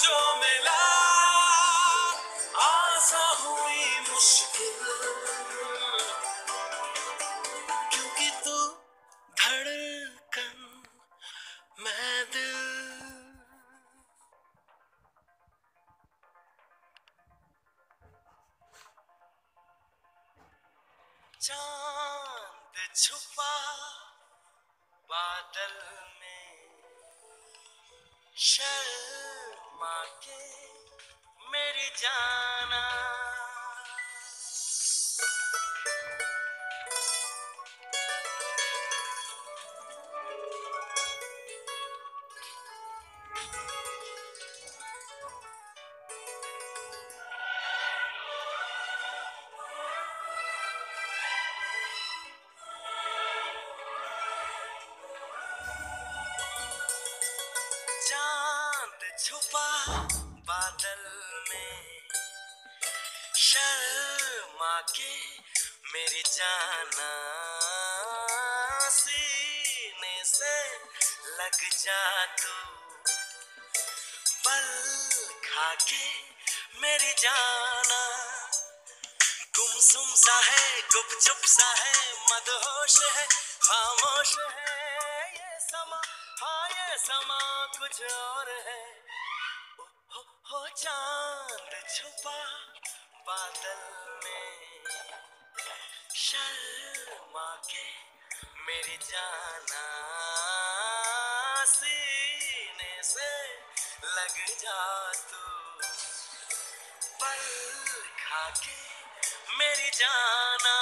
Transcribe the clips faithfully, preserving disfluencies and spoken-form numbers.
जो मिला आसा हुई मुश्किल, क्योंकि तू धड़कन मैं दिल। चांद छुपा बादल में, शर्मा के मेरी जाना। चांद छुपा बादल में, शर्मा के मेरी जाना। सीने से लग जा तू, पल खा के मेरी जाना। गुमसुम सा है, गुपचुप सा है, मदहोश है, खामोश है ये समा। हाँ ये समा कुछ और है। ओ, हो, हो चांद छुपा बादल में, शर्मा के मेरी जाना। सीने से लग जा तू, पल खा के मेरी जाना।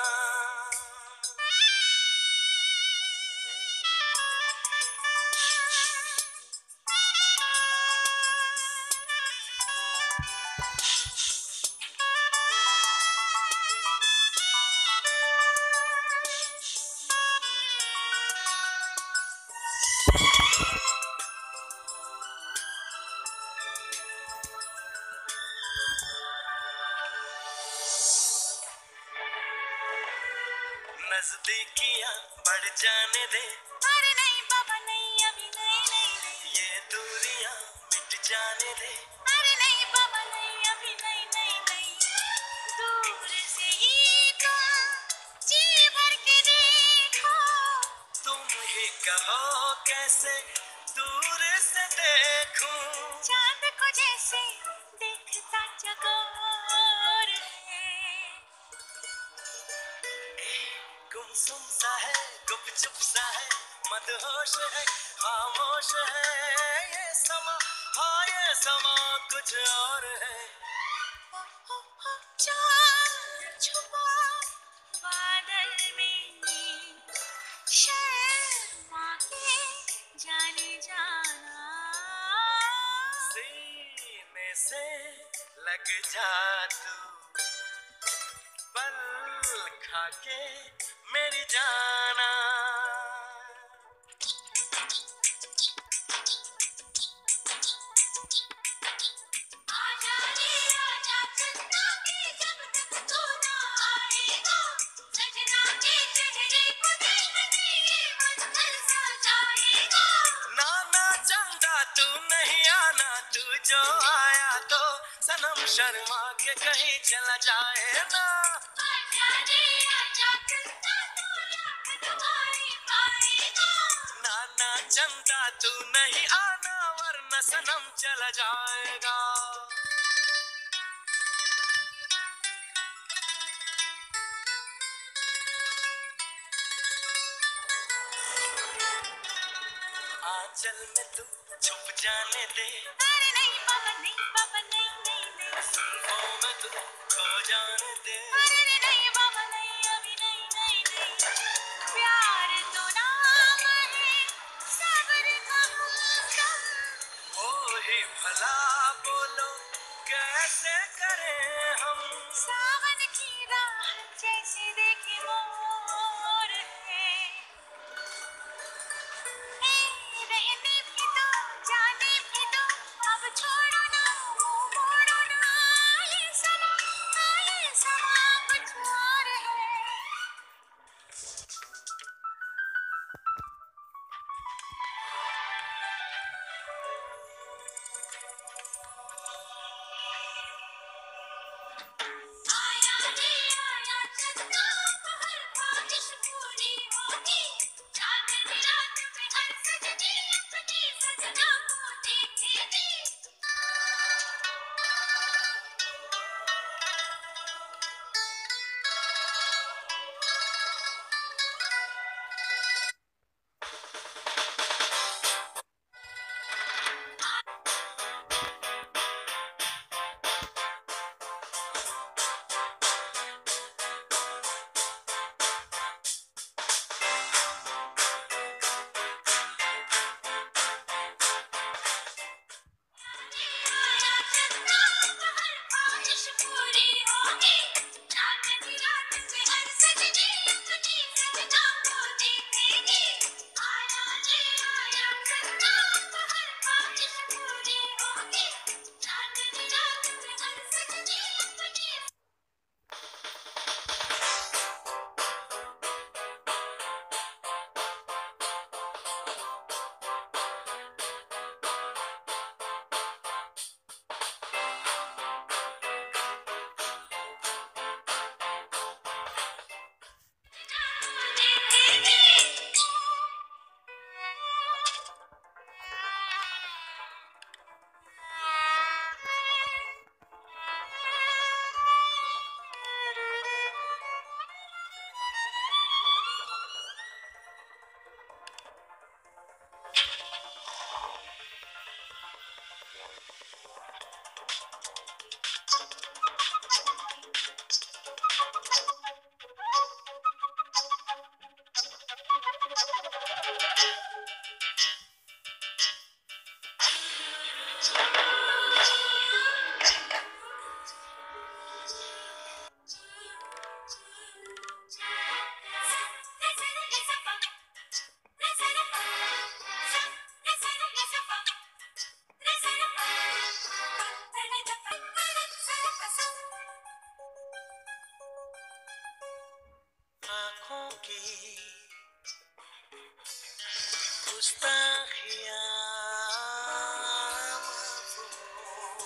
नजदीकियां बढ़ जाने दे। अरे नहीं बाबा नहीं, अभी नहीं नहीं नहीं। ये दूरियां मिट जाने दे। अरे नहीं बाबा नहीं, अभी नहीं नहीं नहीं। दूर से ही तुम जी भर के देखो। तुम ही कहो कैसे दूर से देखूं। चांद को जैसे देखता चकोर है। गुमसुम सा है, गुपचुप सा है, मदहोश है, खामोश है ये समा। हाँ ये समा कुछ और है। ओ, ओ, ओ, चांद छुपा बादल में, शर्मा के जाने जाना। सीने से लग जा तू, पल खा के मेरी जाना। आजा रे आजा चंदा के, जब तक तू ना आएगा। सजना के चेहरे को देखने ये मन तरसा जाएगा। नाना चंदा तू नहीं आना, तू जो आया तो सनम शर्मा के कहीं चला जाए ना। आजा रे आजा चंदा, तू याद तुम्हारी पाएगा। नाना चंदा तू नहीं आना, वरना सनम चला जाएगा। आंचल में तू छुप जाने दे। अरे नहीं बाबा नहीं, बाबा नहीं नहीं नहीं। जुल्फों में तू खो जाने दे। अरे नहीं बाबा नहीं, अभी नहीं नहीं नहीं। प्यार तो नाम है सब्र का हुक्म। हो ही भला बोलो कैसे करें हम। सावन की राह जैसे देखे मोर है। ए, रहने भी दो, जाने भी दो, अब छोड़ो ना, मुंह मोड़ो ना। ये समा, ये समा कुछ और है। आँखों की गुस्ताखियाँ माफ हो,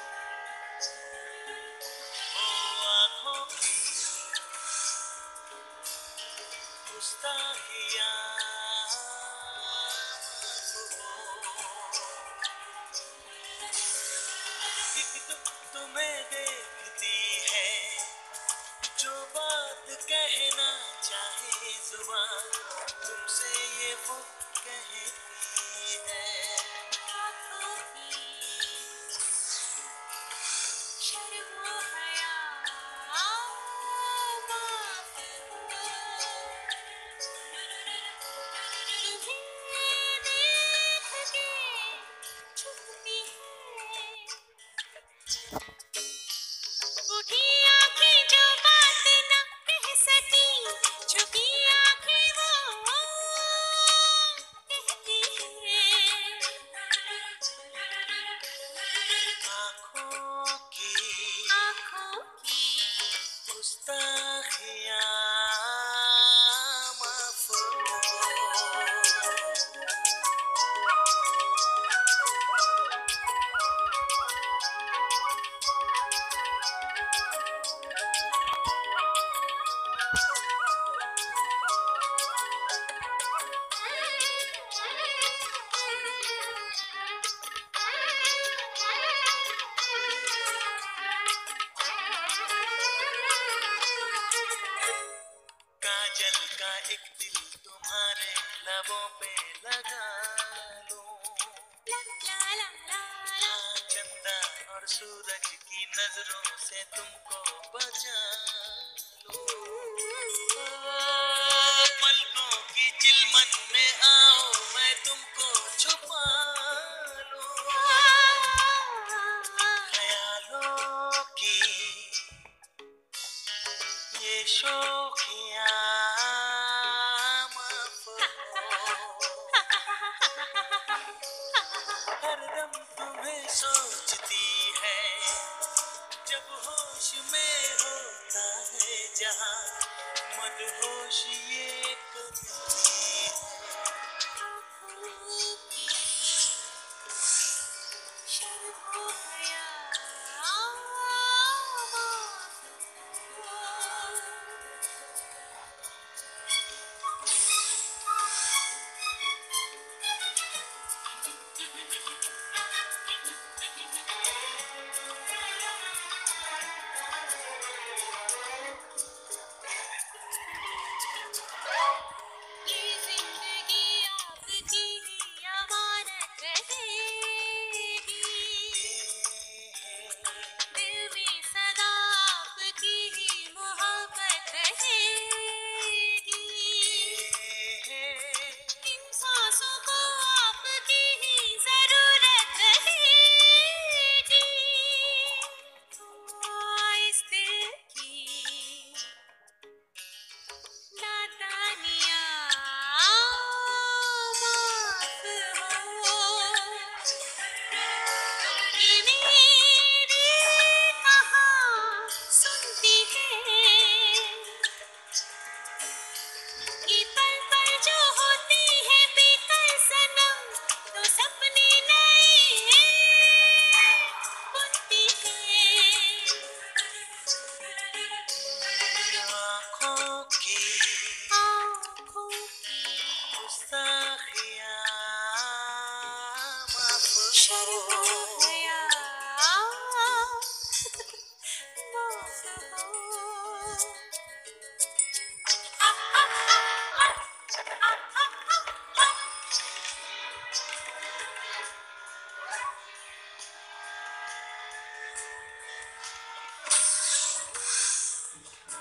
ओ आँखों की गुस्ताखियाँ माफ हो। एक टुक तुम्हें देखती है, जो बात कहना चाहे जुबान, तुमसे ये वो कहती है। उठी आँखें जो बात न कह सकी, झुकी आँखें वो कहती हैं। आँखों की आँखों की गुस्ताखियाँ माफ हो। काजल का एक दिल तुम्हारे लबों पे लगा लूं, हाँ, चंदा और सूरज की नजरों से तुमको बचा लूं। ओ, पलकों की चिलमन में आओ, मैं तुमको छुपा लूं। ख्यालों की ये शौकियाँ माफ हो। हरदम तुम्हें सोचती है, जब होश में होता है जहाँ, मदहोश ये करती है। ये जिंदगी आपकी ही अमानत रहेगी, दिल में सदा आपकी ही मोहब्बत रहेगी। इन सांसों को आपकी ही जरूरत रहेगी। ओ, इस दिल की नादानियाँ माफ हो। ये मेरी कहाँ सुनती है, ये पल पल जो होती है बेकल सनम, तो सपने नए बुनती है। आँखों की आँखों की गुस्ताखियाँ माफ शर्म हो। गया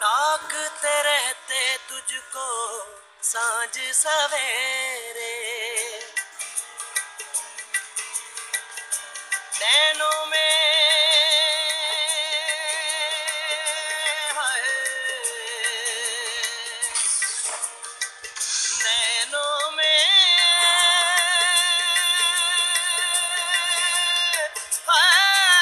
ताकते रहते तुझको सांझ सवेरे, नैनों में हाय, नैनों में हाय,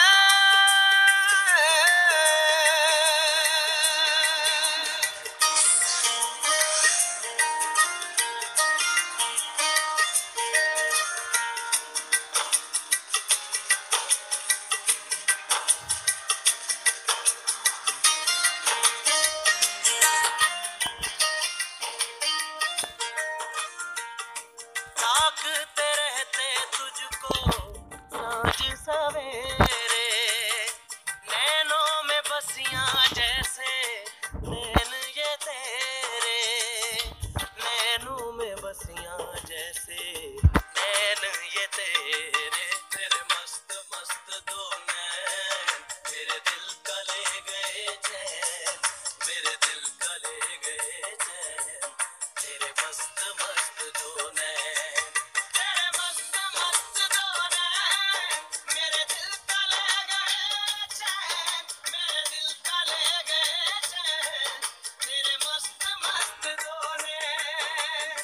ताकते रहते तुझको सांझ सवेरे, नैनों में बसियां जैसे नैन ये तेरे, नैनों में बसियां जैसे नैन ये तेरे, तेरे मस्त मस्त दो नैन मेरे दिल का ले गए चैन, मेरे दिल का ले गए चैन, तेरे मस्त मस्त दो नैन, तेरे मस्त मस्त दो नैन मेरे दिल का ले गए चैन, मेरे दिल का ले गए चैन, तेरे मस्त मस्त दो नैन।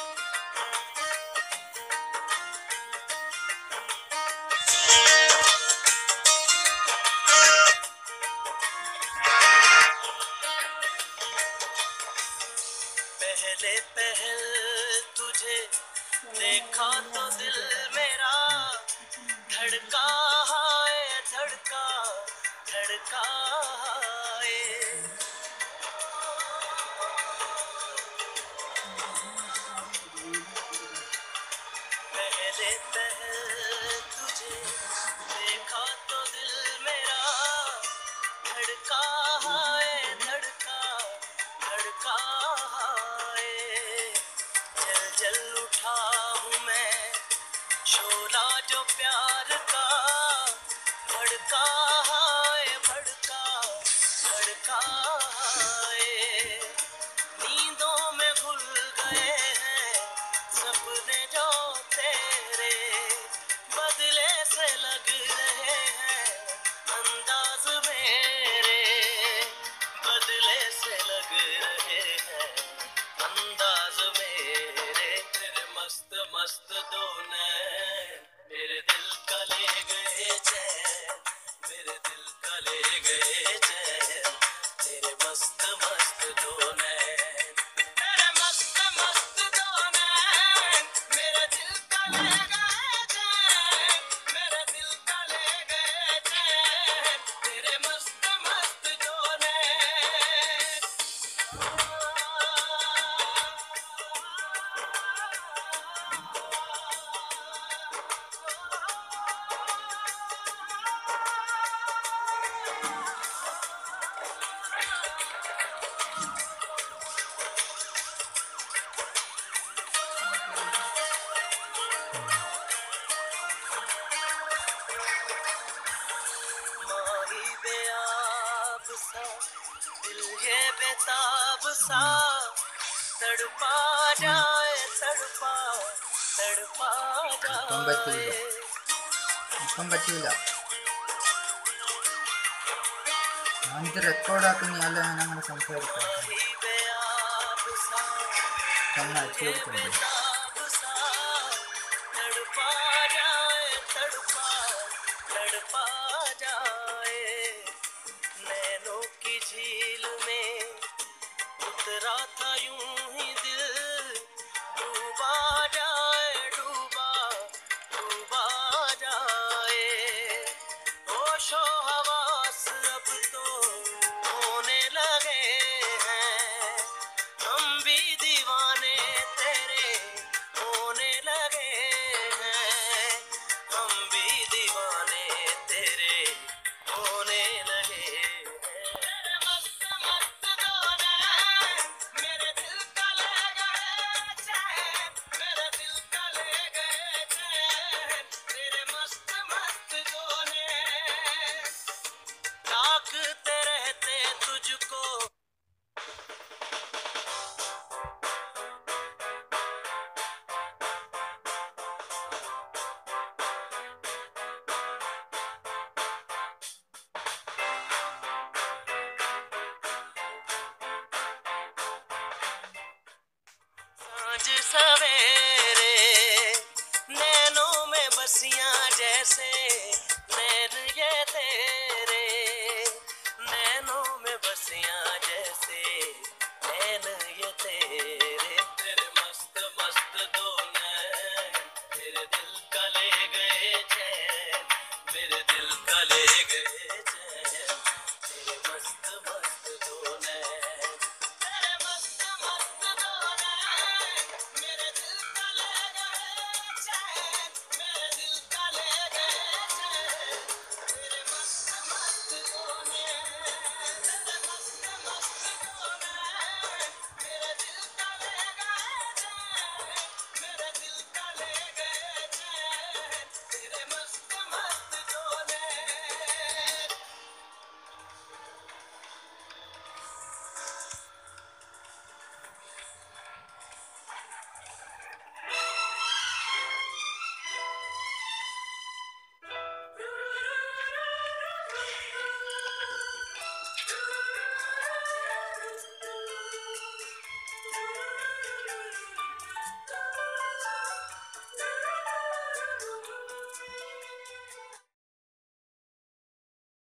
पहले पहल तुझे देखा तो दिल मेरा धड़का हाय, धड़का धड़का हाय, पहले पहल तुझे देखा तो दिल मेरा धड़का हाय, धड़का धड़का हाय, जल जल उठा हूँ मैं शोला जो प्यार का, भड़का हाय, भड़का भड़का हाय, नींदों में घुल गए हैं सपने जो तेरे, बदले से लग रहे हैं अंदाज मेरे, बदले से लग रहे हैं अंदाज मेरे, तेरे मस्त मस्त दो नैन मेरे दिल का ले गए चैन, मेरे दिल का ले गए चैन, तेरे मस्त मस्त दो नैन, तेरे मस्त मस्त दो नैन मेरे दिल का ले गए चैन, मेरे दिल का ले गए चैन, तेरे मस्त मस्त दो नैन। माही बेआब सा दिल ये बेताब सा, तड़पा जाए तड़पा तड़पा ഇപ്പം പറ്റൂല जाए, ഇപ്പം പറ്റൂല ഞാനിത് റെക്കോർഡാക്കുന്നതല്ല, ഞാൻ അങ്ങനെ സംസാരിക്കാം माही बेआब सा നമ്മൾ അയച്ചു ये കൊടുക്കുന്നുണ്ട്. बेताब सा, तड़पा जाए तड़पा तड़पा जाए, नैनों की झील में उतरा था यूं ही दिल, डूबा जाए डूबा डूबा जाए, होशो हवास अब तो होने लगे हैं, हम भी दीवाने तेरे होने लगे हैं, हम भी दीवाने तेरे होने लगे हैं, तेरे मस्त मस्त दो नैन मेरे दिल का ले बसियां जैसे नैन ये तेरे, नैनों में बसियां जैसे नैन ये तेरे, तेरे मस्त मस्त दो नैन मेरे दिल का ले गए चैन, मेरे दिल का ले गए